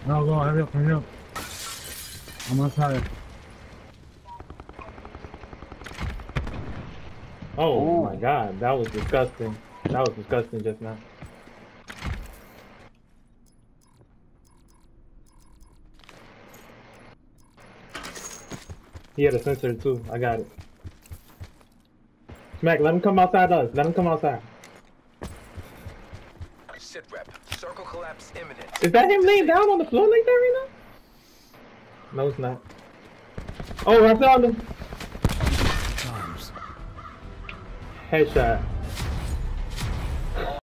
No, go, hurry up, hurry up. I'm outside. Oh my god, that was disgusting. That was disgusting just now. He had a sensor too. I got it. Smack, let him come outside us. Let him come outside. Sit rep. Circle collapse imminent. Is that him laying down on the floor like that right now? No, it's not. Oh, I found him. Headshot.